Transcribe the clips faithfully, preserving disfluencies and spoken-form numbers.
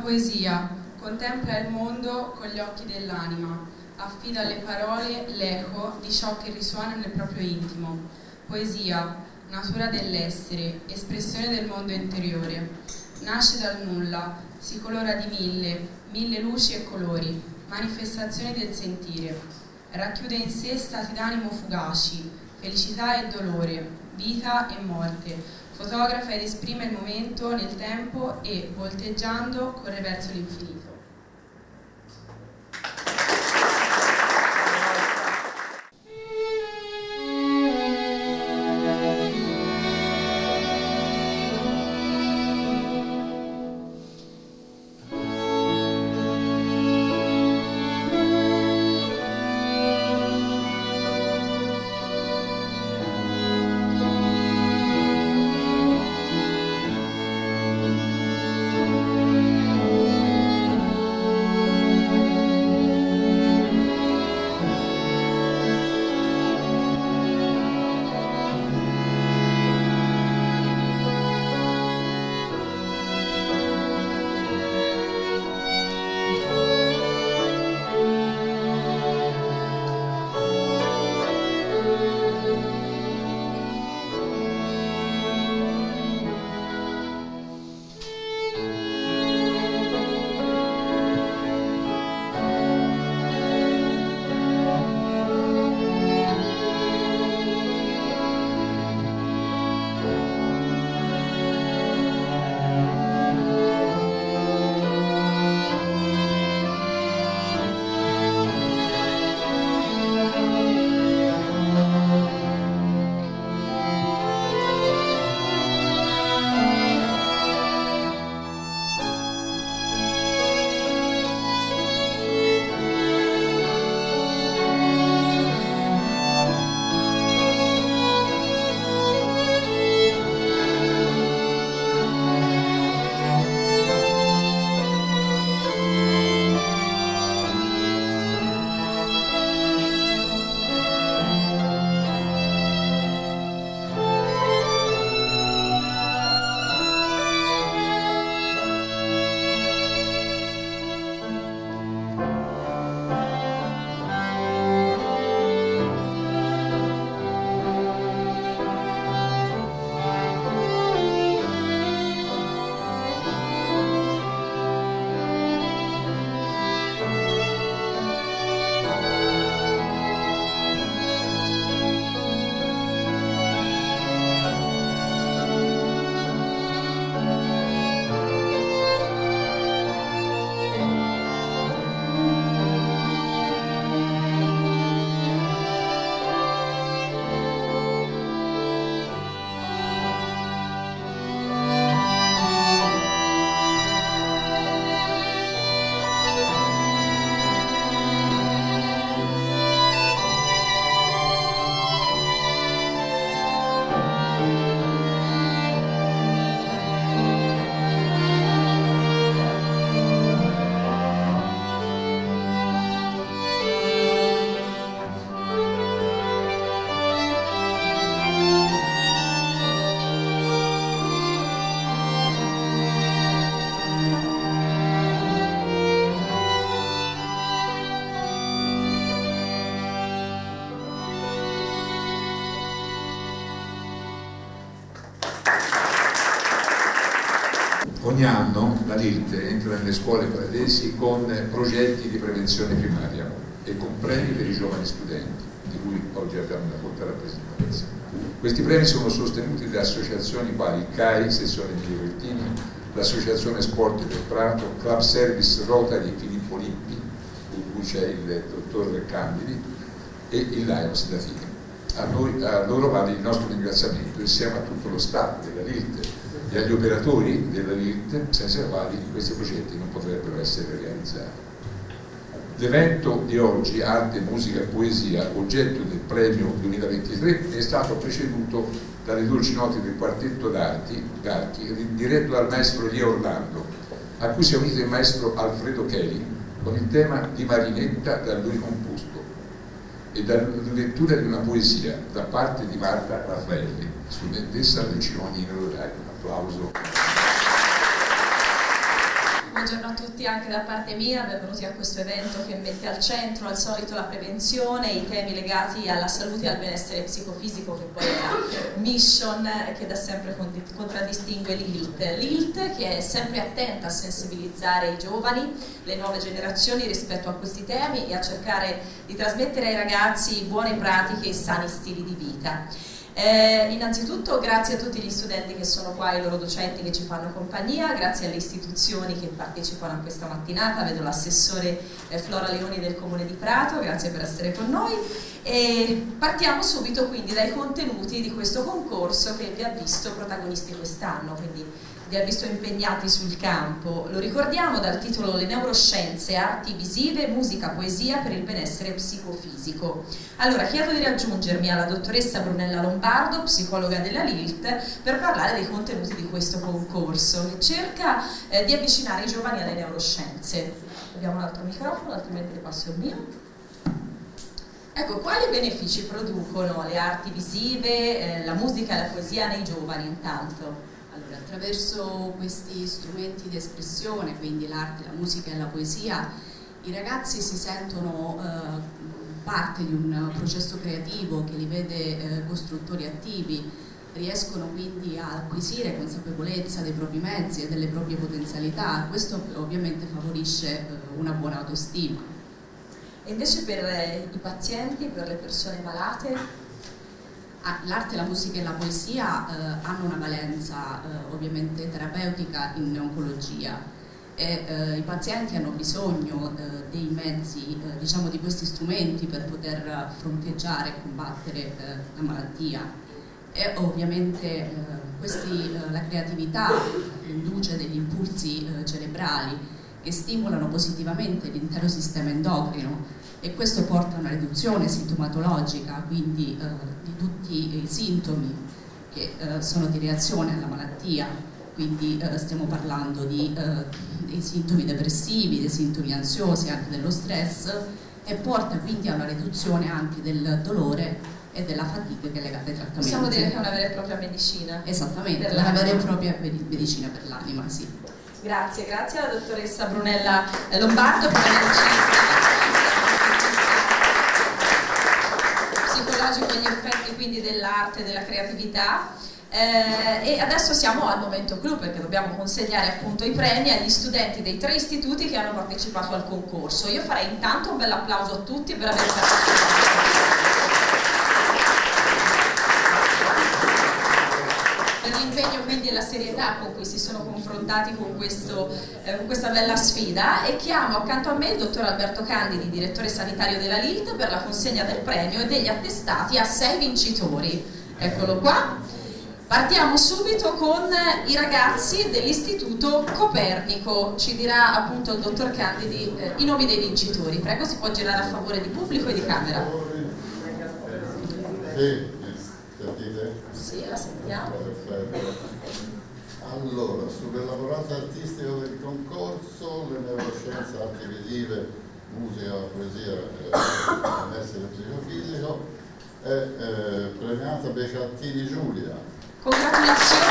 poesia contempla il mondo con gli occhi dell'anima, affida alle parole l'eco di ciò che risuona nel proprio intimo. Poesia, natura dell'essere, espressione del mondo interiore. Nasce dal nulla, si colora di mille, mille luci e colori, manifestazioni del sentire. Racchiude in sé stati d'animo fugaci, felicità e dolore, vita e morte. Fotografa ed esprime il momento nel tempo e, volteggiando, corre verso l'infinito. Ogni anno la L I L T entra nelle scuole paladesi con progetti di prevenzione primaria e con premi per i giovani studenti, di cui oggi abbiamo una corta rappresentanza. Questi premi sono sostenuti da associazioni quali il C A I, Sezione di Livertini, l'Associazione Sport del Prato, Club Service Rotary Filippo Lippi, in cui c'è il dottor Candidi, e il Lions da Fine. A, noi, a loro va il nostro ringraziamento insieme a tutto lo staff della L I L T e agli operatori della L I L T, senza i quali questi progetti non potrebbero essere realizzati. L'evento di oggi, Arte, Musica e Poesia, oggetto del premio duemilaventitré, è stato preceduto dalle dolci note del quartetto d'archi, diretto dal maestro Elia Orlando, a cui si è unito il maestro Alfredo Cheli con il tema di Marinetta da lui composto e dalla lettura di una poesia da parte di Marta Raffaelli, studentessa del Cinoni in Rodario. Un applauso. Buongiorno a tutti anche da parte mia, benvenuti a questo evento che mette al centro al solito la prevenzione, i temi legati alla salute e al benessere psicofisico, che poi è la mission che da sempre contraddistingue l'I L T. L'I L T che è sempre attenta a sensibilizzare i giovani, le nuove generazioni rispetto a questi temi e a cercare di trasmettere ai ragazzi buone pratiche e sani stili di vita. Eh, innanzitutto grazie a tutti gli studenti che sono qua e i loro docenti che ci fanno compagnia, grazie alle istituzioni che partecipano a questa mattinata, vedo l'assessore eh, Flora Leoni del Comune di Prato, grazie per essere con noi e partiamo subito quindi dai contenuti di questo concorso che vi ha visto protagonisti quest'anno, quindi vi ha visto impegnati sul campo. Lo ricordiamo dal titolo Le neuroscienze, arti visive, musica, poesia per il benessere psicofisico. Allora chiedo di raggiungermi alla dottoressa Brunella Lombardo, psicologa della L I L T, per parlare dei contenuti di questo concorso che cerca eh, di avvicinare i giovani alle neuroscienze. Abbiamo un altro microfono, altrimenti le passo il mio. Ecco, quali benefici producono le arti visive, eh, la musica e la poesia nei giovani intanto? Allora, attraverso questi strumenti di espressione, quindi l'arte, la musica e la poesia, i ragazzi si sentono eh, parte di un processo creativo che li vede eh, costruttori attivi, riescono quindi a acquisire consapevolezza dei propri mezzi e delle proprie potenzialità. Questo ovviamente favorisce eh, una buona autostima. E invece per eh, i pazienti, per le persone malate? L'arte, la musica e la poesia eh, hanno una valenza eh, ovviamente terapeutica in oncologia e eh, i pazienti hanno bisogno eh, dei mezzi, eh, diciamo di questi strumenti per poter fronteggiare e combattere eh, la malattia e ovviamente eh, questi, eh, la creatività induce degli impulsi eh, cerebrali che stimolano positivamente l'intero sistema endocrino e questo porta a una riduzione sintomatologica, quindi eh, di tutti i sintomi che eh, sono di reazione alla malattia, quindi eh, stiamo parlando di, eh, dei sintomi depressivi, dei sintomi ansiosi, anche dello stress e porta quindi a una riduzione anche del dolore e della fatica che è legata ai trattamenti. Possiamo dire che è una vera e propria medicina? Esattamente, è una vera e propria medicina per l'anima, sì. Grazie, grazie alla dottoressa Brunella Lombardo per averci psicologico gli effetti quindi dell'arte e della creatività. Eh, e adesso siamo al momento clou perché dobbiamo consegnare appunto i premi agli studenti dei tre istituti che hanno partecipato al concorso. Io farei intanto un bel applauso a tutti per aver partecipato. Per l'impegno quindi e la serietà con cui si sono confrontati con, questo, eh, con questa bella sfida e chiamo accanto a me il dottor Alberto Candidi, direttore sanitario della L I L T, per la consegna del premio e degli attestati a sei vincitori. Eccolo qua. Partiamo subito con i ragazzi dell'Istituto Copernico. Ci dirà appunto il dottor Candidi eh, i nomi dei vincitori. Prego, si può girare a favore di pubblico e di camera. Sì. Sentite? Sì, la sentiamo. Perfetto. Allora, sull'elaborato artistico del concorso, le neuroscienze, arti visive, musica, poesia e benessere psicofisico, è eh, premiata Beccattini Giulia. Congratulazioni.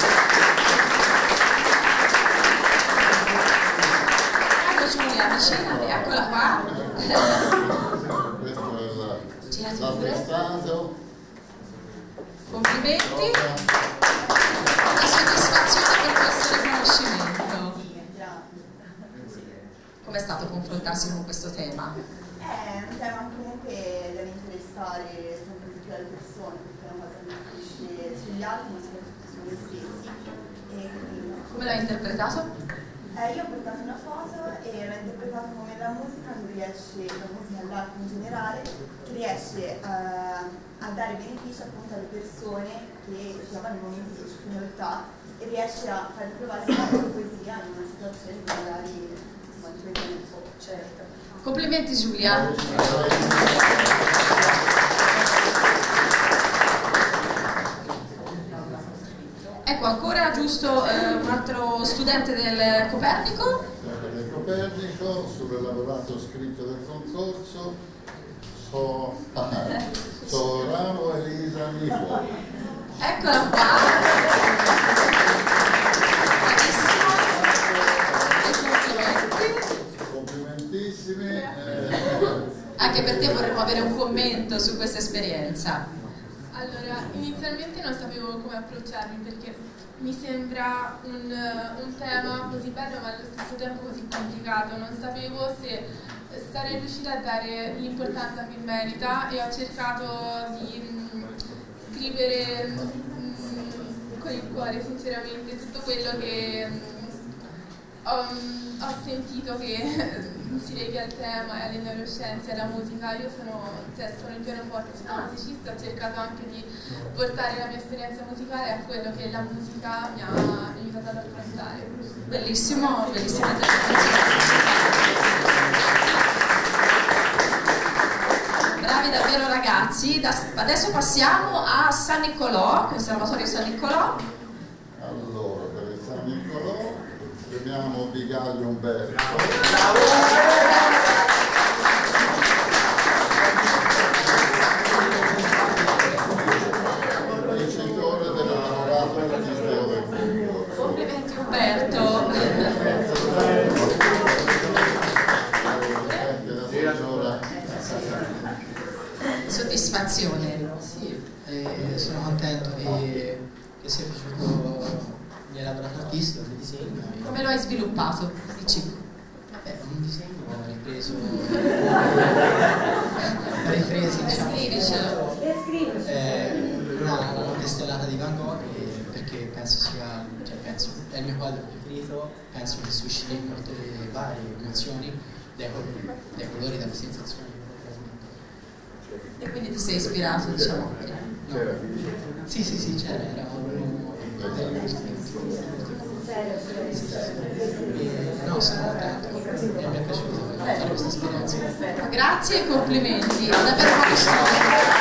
Ecco Giulia, avvicinati, eccola qua. Questo è Girati pure. l'attestato. Complimenti. Una soddisfazione per questo riconoscimento. Com'è stato confrontarsi con questo tema? È un tema che comunque deve interessare sempre di più alle persone, perché è una cosa che influisce sugli altri, ma soprattutto su noi stessi. E quindi... Come l'hai interpretato? Eh, io ho portato una foto e l'ho interpretato come la musica che riesce, la musica e l'arte in generale, che riesce a, a dare benefici appunto alle persone che si trovano in momenti di difficoltà e riesce a far provare la poesia in una situazione che magari insomma, di poesia non può. Certo. Complimenti Giulia. Ecco ancora giusto eh, un altro studente del Copernico. Del Copernico, sull'elaborato scritto del concorso, so, ah, Sorano Elisa Nico. Eccola qua. Bravissima. anche per te vorremmo avere un commento su questa esperienza. Allora, inizialmente non sapevo come approcciarmi perché mi sembra un, un tema così bello ma allo stesso tempo così complicato. Non sapevo se sarei riuscita a dare l'importanza che merita e ho cercato di mh, scrivere mh, con il cuore sinceramente tutto quello che mh, ho, mh, ho sentito che si leghi al tema e alle neuroscienze, alla musica. Io sono, cioè, sono il pianoforte, sono musicista, ho cercato anche di portare la mia esperienza musicale a quello che la musica mi ha aiutato ad affrontare. Bellissimo, bellissima interpretazione. Bravi davvero ragazzi. Da, adesso passiamo a San Niccolò, Conservatorio San Niccolò. Allora, per il San Niccolò chiamiamo Bigaglio Umberto. Vincitore del lavorato artistico del concorso. Complimenti Umberto. Soddisfazione. Sì, eh, sono contento che, che sia piaciuto il mio laborato artistico, il disegno. Come lo hai sviluppato? Dici. Vabbè, un disegno ho ripreso ripresi, diciamo, Descrivicelo. eh, una, la notte stellata di Van Gogh, eh, perché penso sia, cioè penso, è il mio quadro preferito, penso che susciti molte varie emozioni, dai colori, dai colori, dalle sensazioni. E quindi ti sei ispirato, diciamo. No. Sì, sì, sì, c'era, era uno no, sono contento e mi è piaciuto fare questa esperienza. Grazie e complimenti, ha davvero fatto storia.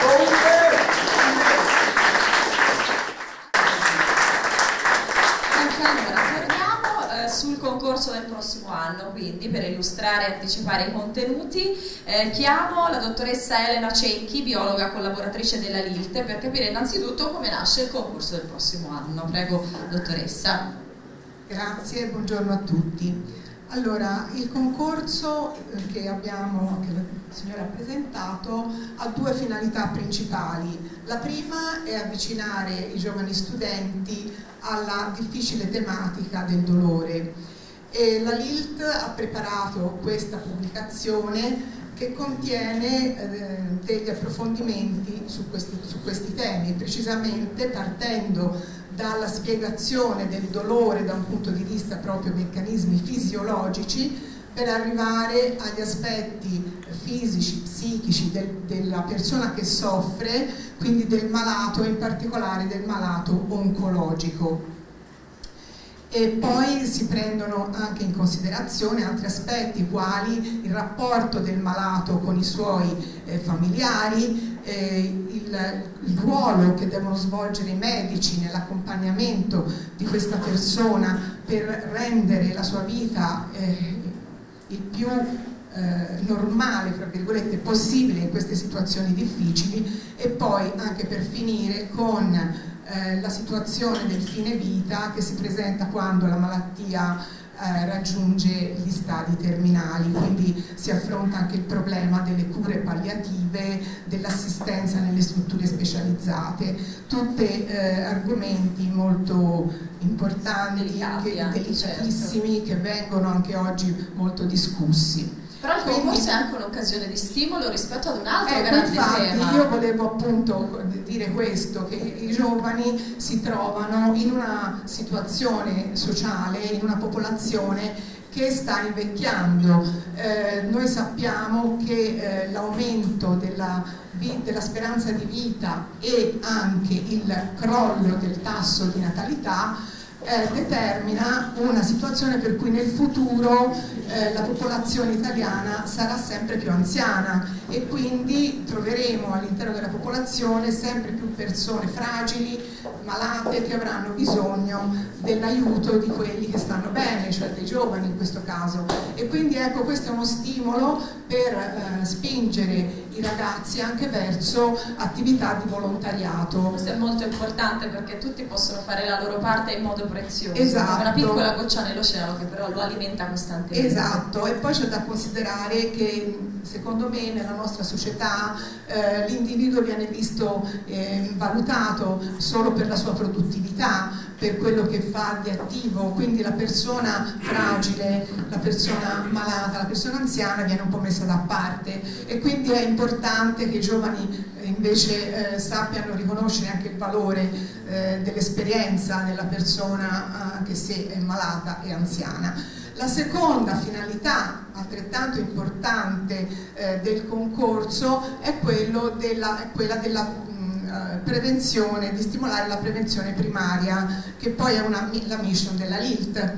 Allora, torniamo eh, sul concorso del prossimo anno, quindi per illustrare e anticipare i contenuti eh, chiamo la dottoressa Elena Cecchi, biologa collaboratrice della L I L T, per capire innanzitutto come nasce il concorso del prossimo anno. Prego, dottoressa. Grazie, buongiorno a tutti. Allora, il concorso che abbiamo, che la signora ha presentato, ha due finalità principali. La prima è avvicinare i giovani studenti alla difficile tematica del dolore. E la L I L T ha preparato questa pubblicazione che contiene eh, degli approfondimenti su questi, su questi temi, precisamente partendo dalla spiegazione del dolore da un punto di vista proprio meccanismi fisiologici, per arrivare agli aspetti fisici, psichici del, della persona che soffre, quindi del malato, in particolare del malato oncologico. E poi si prendono anche in considerazione altri aspetti, quali il rapporto del malato con i suoi eh, familiari, eh, il, il ruolo che devono svolgere i medici nell'accompagnamento di questa persona per rendere la sua vita eh, il più eh, normale, fra virgolette, possibile in queste situazioni difficili, e poi anche per finire con eh, la situazione del fine vita che si presenta quando la malattia eh, raggiunge gli stadi terminali, quindi si affronta anche il problema delle cure palliative, dell'assistenza nelle strutture specializzate, tutti eh, argomenti molto importanti, Delicati, che, anche, delicatissimi, certo, che vengono anche oggi molto discussi. Però il Quindi, concorso è anche un'occasione di stimolo rispetto ad un altro ecco, grande infatti, tema. io volevo appunto dire questo, che i giovani si trovano in una situazione sociale, in una popolazione che sta invecchiando. Eh, noi sappiamo che eh, l'aumento della, della speranza di vita e anche il crollo del tasso di natalità Eh, determina una situazione per cui nel futuro eh, la popolazione italiana sarà sempre più anziana e quindi troveremo all'interno della popolazione sempre più persone fragili, malate, che avranno bisogno dell'aiuto di quelli che stanno bene, cioè dei giovani in questo caso. E quindi ecco, questo è uno stimolo per eh, spingere i ragazzi anche verso attività di volontariato. Questo è molto importante perché tutti possono fare la loro parte in modo prezioso. Esatto. Una piccola goccia nell'oceano che però lo alimenta costantemente. Esatto, e poi c'è da considerare che secondo me nella nostra società eh, l'individuo viene visto, eh, valutato solo per la sua produttività, per quello che fa di attivo, quindi la persona fragile, la persona malata, la persona anziana viene un po' messa da parte, e quindi è importante che i giovani eh, invece eh, sappiano riconoscere anche il valore eh, dell'esperienza della persona, anche se è malata e anziana. La seconda finalità, altrettanto importante, eh, del concorso è, quello della, è quella della mh, prevenzione, di stimolare la prevenzione primaria, che poi è una, la mission della L I L T.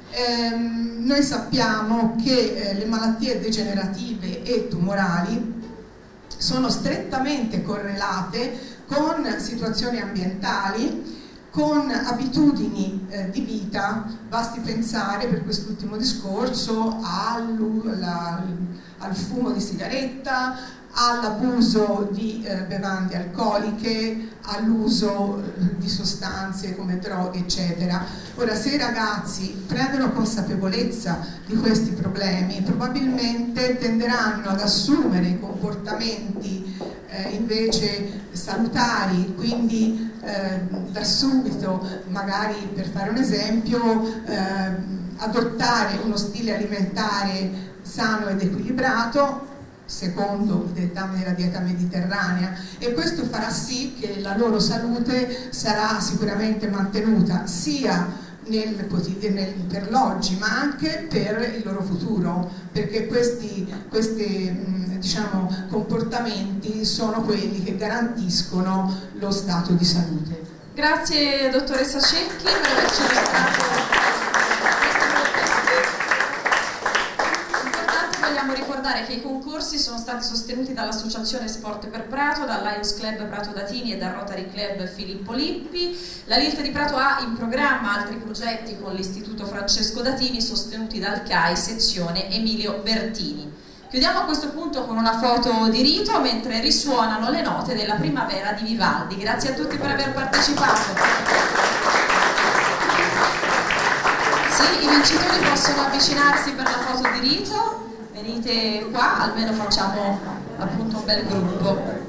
Ehm, noi sappiamo che eh, le malattie degenerative e tumorali sono strettamente correlate con situazioni ambientali, con abitudini eh, di vita. Basti pensare, per quest'ultimo discorso, al, la, al fumo di sigaretta, all'abuso di eh, bevande alcoliche, all'uso eh, di sostanze come droghe, eccetera. Ora, se i ragazzi prendono consapevolezza di questi problemi, probabilmente tenderanno ad assumere comportamenti eh, invece salutari, quindi eh, da subito, magari per fare un esempio, eh, adottare uno stile alimentare sano ed equilibrato secondo il dettame della dieta mediterranea, e questo farà sì che la loro salute sarà sicuramente mantenuta sia nel, nel, per l'oggi ma anche per il loro futuro, perché questi, questi diciamo, comportamenti sono quelli che garantiscono lo stato di salute. Grazie dottoressa Cecchi per averci illustrato. Vogliamo ricordare che i concorsi sono stati sostenuti dall'Associazione Sport per Prato, dal Lions Club Prato Datini e dal Rotary Club Filippo Lippi. La L I L T di Prato ha in programma altri progetti con l'Istituto Francesco Datini sostenuti dal C A I sezione Emilio Bertini. Chiudiamo a questo punto con una foto di rito mentre risuonano le note della primavera di Vivaldi. Grazie a tutti per aver partecipato. Sì, i vincitori possono avvicinarsi per la foto di rito. Venite qua, almeno facciamo appunto un bel gruppo.